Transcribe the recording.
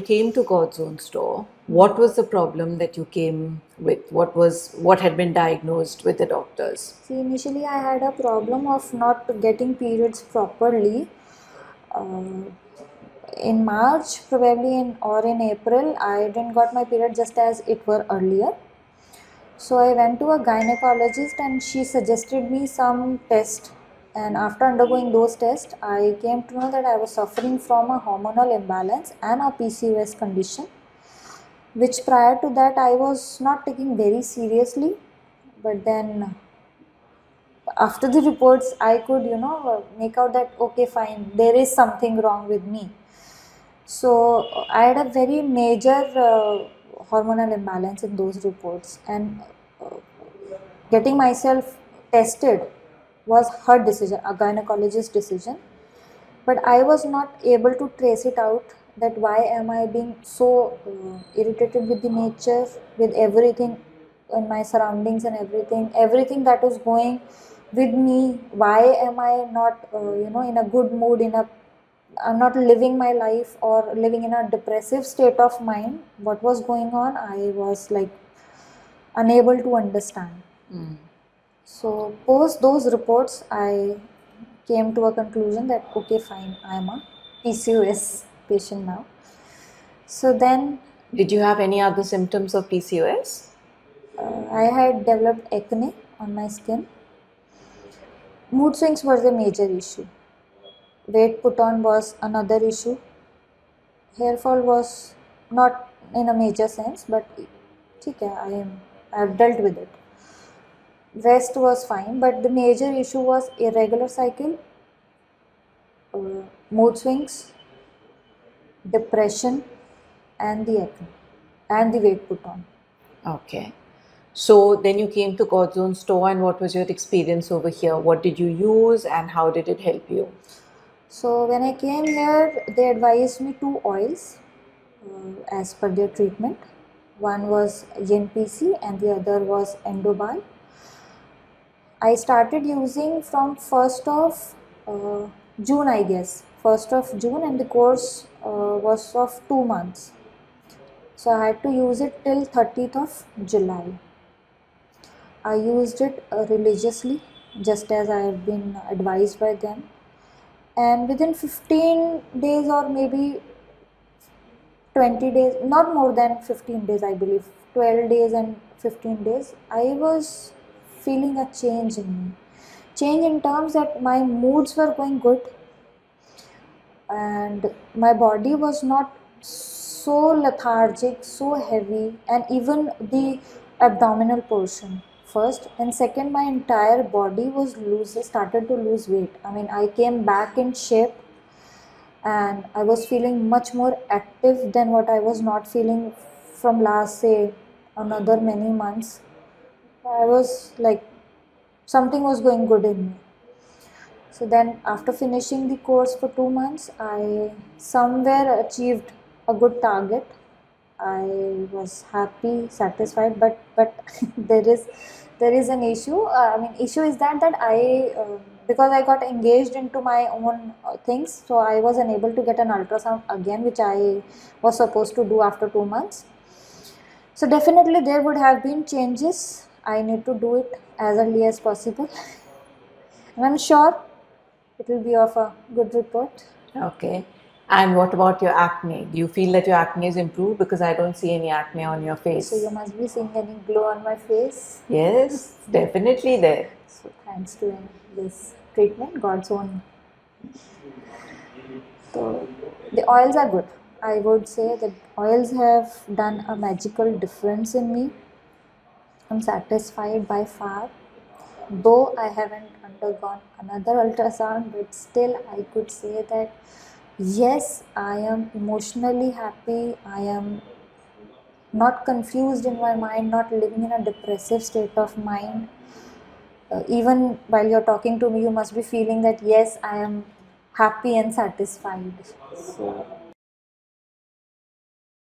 came to God's Own Store, what was the problem that you came with? What had been diagnosed with the doctors? See, initially I had a problem of not getting periods properly. Uh, in March, probably in April, I didn't got my period just as it were earlier. So I went to a gynecologist and she suggested me some tests. And after undergoing those tests, I came to know that I was suffering from a hormonal imbalance and a PCOS condition, which prior to that I was not taking very seriously. But then after the reports, I could, make out that okay, fine, there is something wrong with me. So I had a very major hormonal imbalance in those reports, and uh, getting myself tested was her decision, a gynecologist's decision. But I was not able to trace it out, that why am I being so irritated with the nature, with everything in my surroundings and everything that is going with me. Why am I not in a good mood, I'm not living my life, or living in a depressive state of mind. What was going on, I was like unable to understand. So post those reports, I came to a conclusion that okay, fine, I am a PCOS patient now. So then Did you have any other symptoms of PCOS? I had developed acne on my skin. Mood swings were the major issue. Weight put on was another issue. Hair fall was not in a major sense, but I have dealt with it. Rest was fine, but the major issue was irregular cycle, mood swings, depression, and the acne, and the weight put on. Okay. So then you came to God's Own Store, and what was your experience over here? What did you use and how did it help you? So when I came here, they advised me 2 oils as per their treatment. One was Yin PC and the other was Endobal. I started using from 1st of June, I guess. 1st of June, and the course was of 2 months. So I had to use it till 30th of July. I used it religiously, just as I have been advised by them. And within 15 days or maybe 20 days, not more than 15 days, I believe, 12 days and 15 days, I was feeling a change in me. Change in terms that my moods were going good and my body was not so lethargic, so heavy, and even the abdominal portion first, and second, my entire body was started to lose weight. I mean, I came back in shape and I was feeling much more active than what I was not feeling from last, say, another many months. I was like, something was going good in me. So then after finishing the course for 2 months, I somewhere achieved a good target. I was happy, satisfied, but there is an issue. Issue is that I because I got engaged into my own things, so I was unable to get an ultrasound again, which I was supposed to do after 2 months. So definitely there would have been changes. I need to do it as early as possible, and I'm sure it will be of a good report. Okay. And what about your acne? Do you feel that your acne is improved? Because I don't see any acne on your face. So you must be seeing any glow on my face. Yes, definitely there. So thanks to this treatment, God's own. So the oils are good. I would say that oils have done a magical difference in me. I'm satisfied by far. Though I haven't undergone another ultrasound, but still I could say that yes, I am emotionally happy. I am not confused in my mind, not living in a depressive state of mind. Even while you're talking to me, you must be feeling that yes, I am happy and satisfied. So